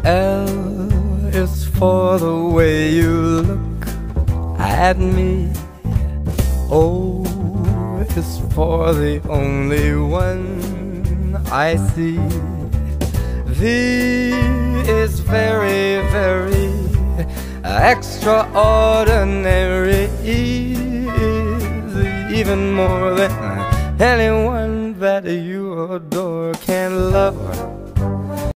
L is for the way you look at me. O is for the only one I see. V is very, very extraordinary. E is even more than anyone that you adore can love.